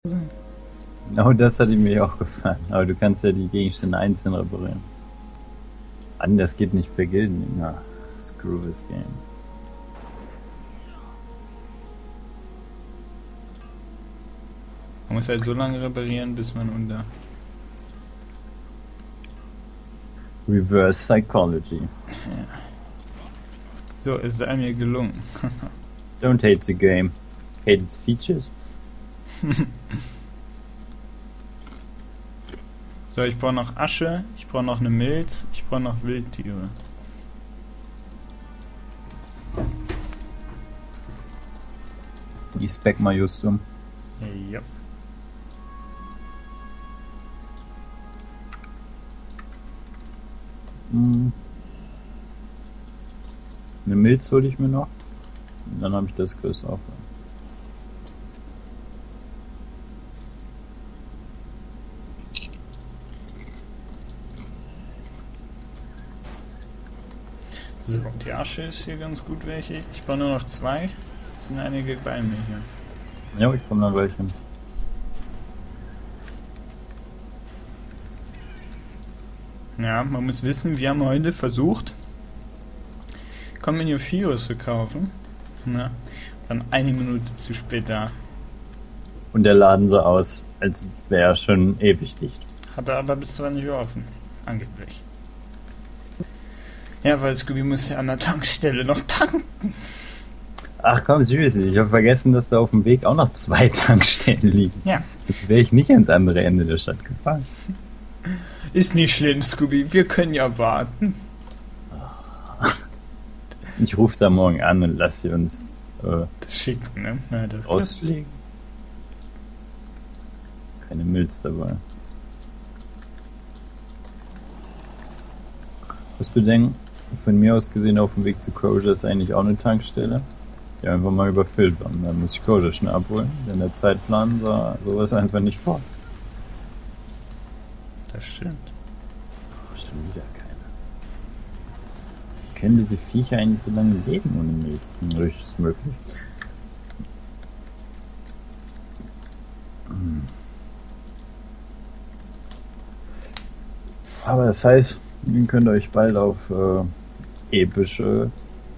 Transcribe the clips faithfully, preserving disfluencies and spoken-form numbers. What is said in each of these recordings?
Genau das hat mir auch gefallen. Aber du kannst ja die Gegenstände einzeln reparieren. Anders geht nicht per Gilden. Na, screw this game. Man muss halt so lange reparieren, bis man unter... Reverse Psychology. Ja. So, es sei mir gelungen. Don't hate the game. Hate its features. So, ich brauche noch Asche, ich brauche noch eine Milz, ich brauche noch Wildtiere. Ich spec mal just um. Ja. Hm. Eine Milz hole ich mir noch. Und dann habe ich das größte Aufwand. So, die Asche ist hier ganz gut welche. Ich brauche nur noch zwei. Es sind einige bei mir hier. Ja, ich komme dann welche. Ja, man muss wissen, wir haben heute versucht, Communion Virus zu kaufen. Ja, dann eine Minute zu spät da. Und der Laden sah aus, als wäre er schon ewig dicht. Hatte aber bis zwanzig Uhr offen. Angeblich. Ja, weil Scooby musste an der Tankstelle noch tanken. Ach komm, süß. Ich habe vergessen, dass da auf dem Weg auch noch zwei Tankstellen liegen. Ja. Jetzt wäre ich nicht ans andere Ende der Stadt gefahren. Ist nicht schlimm, Scooby. Wir können ja warten. Ich rufe da morgen an und lass sie uns äh, Das schicken, ne? Ja, das auslegen. Keine Milz dabei. Was bedenken, von mir aus gesehen auf dem Weg zu Crozier ist eigentlich auch eine Tankstelle, die einfach mal überfüllt war. Und dann muss ich Crozier schnell abholen, denn der Zeitplan sah sowas einfach nicht vor. Das stimmt. Oh, schon wieder keiner. Können diese Viecher eigentlich so lange leben ohne Milz? Hm, ist das möglich? Hm. Aber das heißt, ihr könnt euch bald auf äh, epische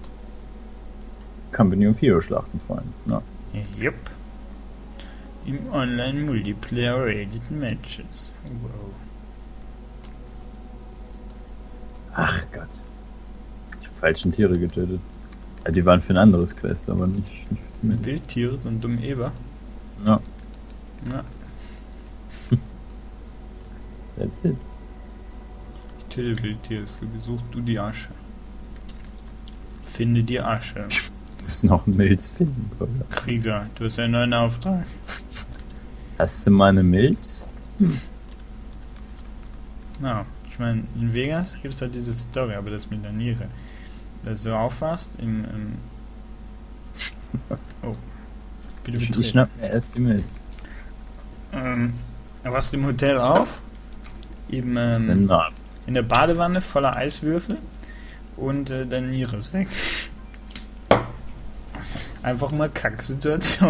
Company of Hero Schlachten freuen. Ne? Jupp. Im Online-Multiplayer-Rated Matches. Wow. Ach Gott. Die falschen Tiere getötet. Ja, die waren für ein anderes Quest, aber nicht, nicht für mich. Wildtiere und dumm Eber. Ja, Ja. that's it. Ich töte Wildtiere. Scooby, such du die Asche. Finde die Asche. Du musst noch einen Milz finden, Bruder. Krieger, du hast einen neuen Auftrag. Hast du mal eine Milz? Na, ich meine, in Vegas gibt es halt diese Story, aber das mit der Niere. Dass du aufwachst im... im oh. Bitte Ich, betreten. ich schnapp mir erst die Milz. Ähm, er wachst im Hotel auf, eben Was ist denn ähm, da? in der Badewanne voller Eiswürfel und äh, deine Niere ist weg. Einfach mal Kacksituation.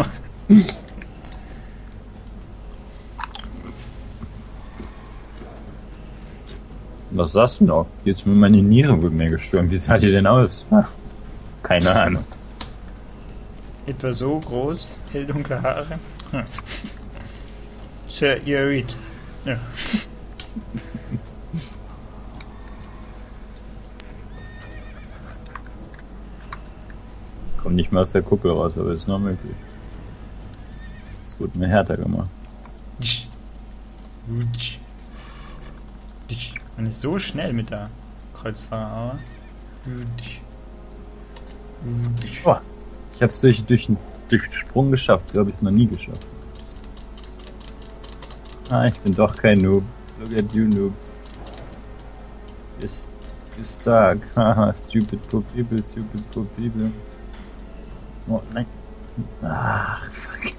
Was sagst du noch? Jetzt mir meine Niere wird mir gestürmt. Wie sah die denn aus? Ach, keine Ahnung. Etwa so groß, helldunkle Haare. Hm. Sir, you read. Ja. Kommt nicht mehr aus der Kuppel raus, aber ist noch möglich. Es wurde mir härter gemacht. Man ist so schnell mit der Kreuzfahrer. Oh, ich hab's durch, durch, durch den Sprung geschafft. So habe ich es noch nie geschafft. Ah, ich bin doch kein Noob. Look at you Noobs. Ist ist stark. Haha, stupid poor people, stupid poor people. Oh, nein. Ach, fuck.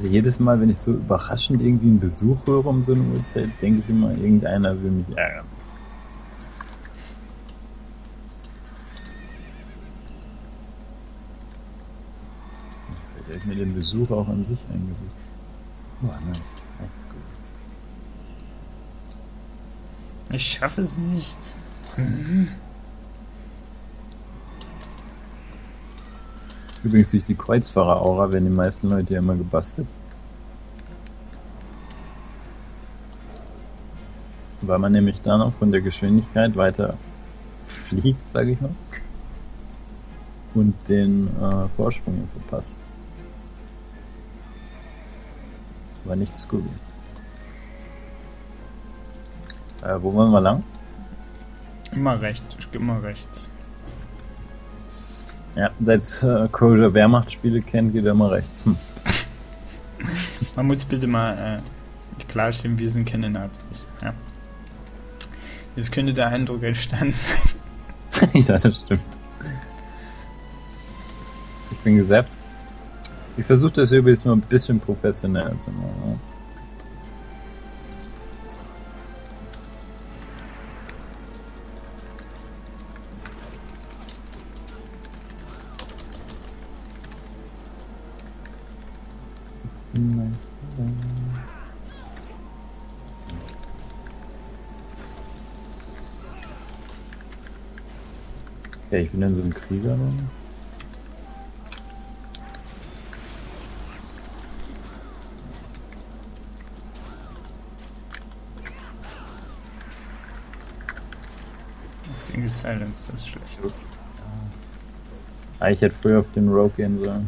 Also jedes Mal, wenn ich so überraschend irgendwie einen Besuch höre um so eine Uhrzeit, denke ich immer, irgendeiner will mich ärgern. Vielleicht habe ich mir den Besuch auch an sich eingebucht. Oh, nice. Nice, gut. Ich schaffe es nicht. Übrigens durch die Kreuzfahrer-Aura werden die meisten Leute ja immer gebastelt. Weil man nämlich dann auch von der Geschwindigkeit weiter fliegt, sage ich mal. Und den äh, Vorsprung verpasst. War nicht so gut. Äh, wo wollen wir lang? Immer rechts, ich geh immer rechts. Ja, seit äh, Kosher Wehrmachtsspiele kennt, geht er immer rechts. Hm. Man muss bitte mal äh, klarstellen, wir sind keine Nazis. Ja. Jetzt könnte der Eindruck entstanden sein. Ja, das stimmt. Ich bin gesappt. Ich versuche das übrigens mal ein bisschen professioneller zu machen. Ja, ich bin dann so ein Krieger. Dann. Single Silence, das ist schlecht. Ah, ich hätte früher auf den Rogue gehen sollen.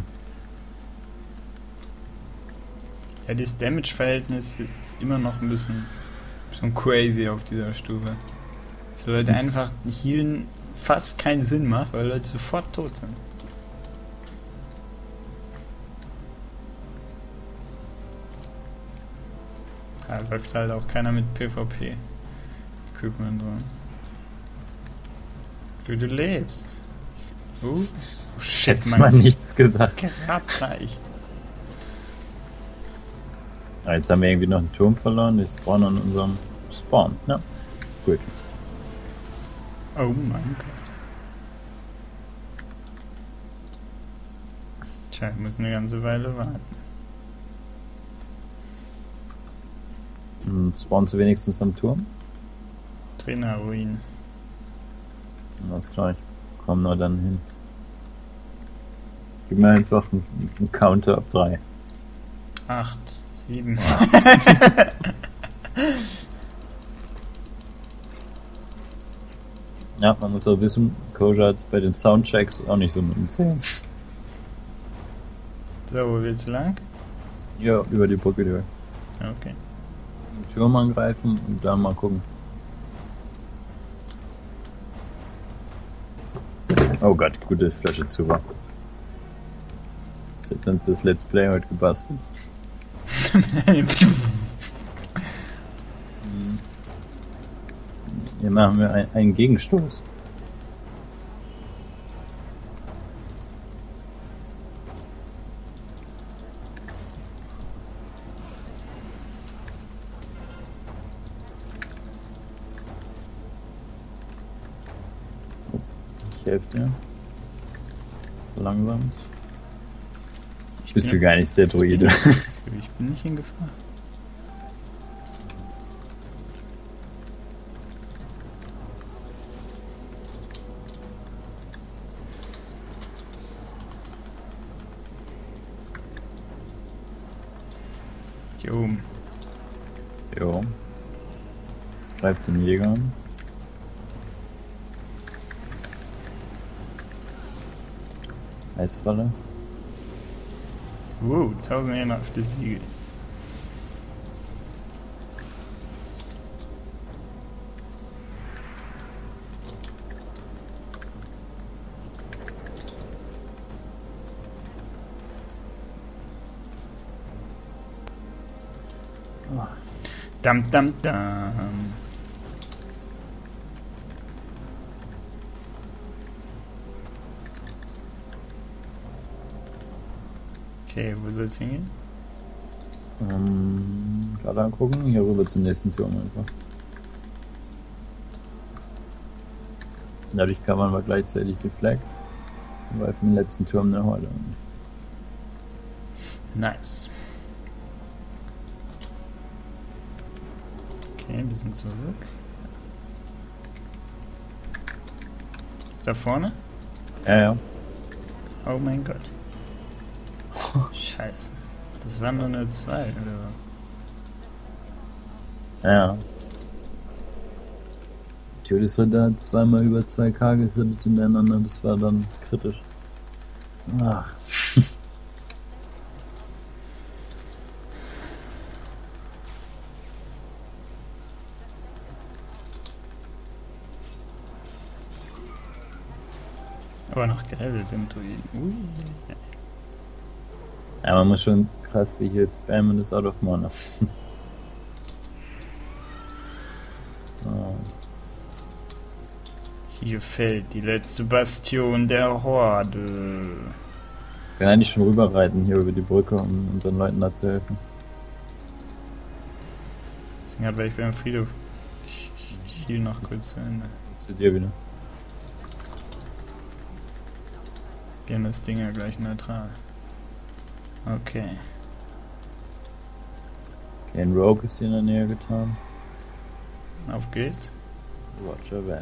Ja, das Damage-Verhältnis ist immer noch ein bisschen, bisschen crazy auf dieser Stufe. So Leute einfach healen fast keinen Sinn macht, weil Leute sofort tot sind. Da läuft halt auch keiner mit PvP-Equipment dran. Du, du lebst. Oh, shit, Hättest mal nichts gesagt. Gerade reicht. Ah, jetzt haben wir irgendwie noch einen Turm verloren. Wir spawnen an unserem Spawn. Ja, gut. Oh mein Gott. Tja, ich muss eine ganze Weile warten. Hm, spawnst du wenigstens am Turm? Trainerruin. Alles klar, ich komm nur dann hin. Gib mir einfach einen, einen Counter ab drei. Acht, sieben. Ja, man muss auch wissen, Kosher hat bei den Soundchecks auch nicht so mit dem zehn. So, wo willst du lang? Ja, über die Brücke durch. Okay. Den Turm angreifen und dann mal gucken. Oh Gott, gute Flasche zu war. Jetzt hat uns das Let's Play heute gebastelt. Hier machen wir ein, einen Gegenstoß. Ich helfe dir. Langsam. Ich Bist bin- du gar nicht der Druide. Ich bin nicht in Gefahr. Hier oben. Jo. Greift den Jäger an. Eisfalle. Wow, tausend ehrenhafte Siege. Dam, dam, dam. Okay, wo soll es hingehen? Ähm, gerade angucken, hier rüber zum nächsten Turm einfach. Dadurch kann man aber gleichzeitig die Flag weil vom letzten Turm der Horde. Nice. Okay, ein bisschen zurück. Ist da vorne? Ja, ja. Oh mein Gott. Scheiße. Das waren nur eine zwei, oder was? Ja. Todesritter hat zweimal über zwei K gekrittet hintereinander, das war dann kritisch. Ach. Aber noch gelevelt im Druiden. Ui. Ja, man muss schon krass sich jetzt spammen, das Out of Mana. So. Hier fällt die letzte Bastion der Horde. Wir können eigentlich schon rüberreiten hier über die Brücke, um unseren Leuten da zu helfen. Deswegen halt, weil ich beim Friedhof. Ich, ich hielt noch kurz zu Ende. Zu dir wieder. Gehen das Ding ja gleich neutral. Okay. Okay, ein Rogue ist hier in der Nähe getan. Auf geht's. Roger Van.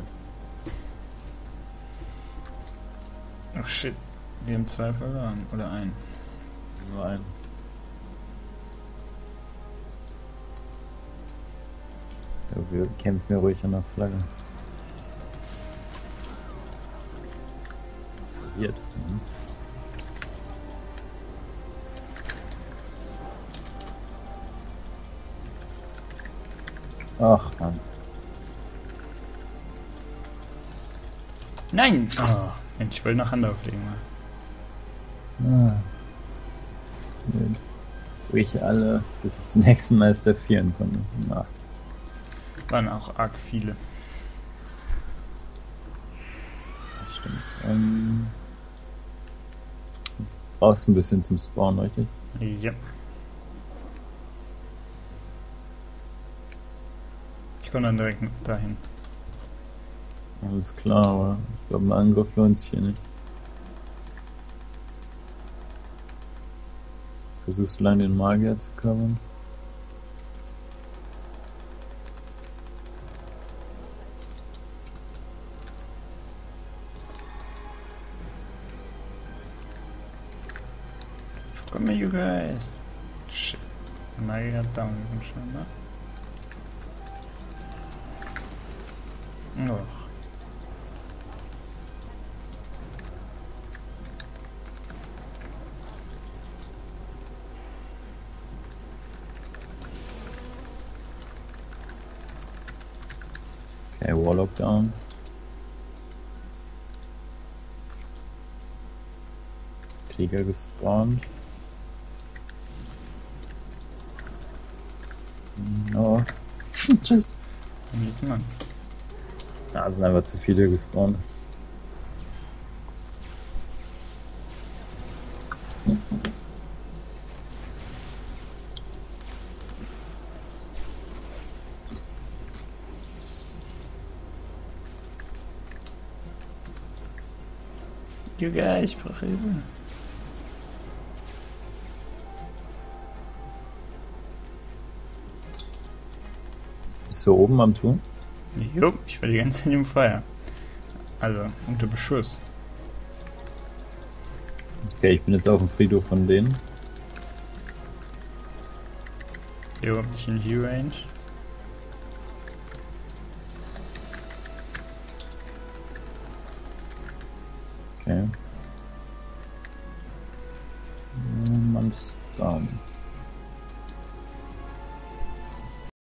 Ach shit. Wir haben zwei verloren. Oder einen. Nur ein. Ja, wir kämpfen ja ruhig an der Flagge. Verwirrt. Mhm. Ach Mann. Nein! Oh, Mensch, ich wollte noch Hand auflegen. Mal. Ah. Blöd. Wo ich alle bis auf den nächsten Meister vieren konnte. Na. Waren auch arg viele. Das stimmt. Ähm, brauchst ein bisschen zum Spawn, richtig? Ja. Ich komme dann direkt dahin. Alles klar, aber ich glaube, ein Angriff lohnt sich hier nicht. Versuchst du lange den Magier zu covern? Komm her, you guys. Shit. Der Magier hat down scheinbar. Noch. Okay, Warlock down. Krieger gespawnt. Oh. Tschüss. Und jetzt Mann. Ja, sind einfach zu viele gespawnt. You guys, ich brauche Hilfe. Bist du oben am Turm? Jo, ich war die ganze Zeit im Feuer. Also, unter Beschuss. Okay, ich bin jetzt auf dem Friedhof von denen. Jo, hab ich in View-Range. Okay. Man's down.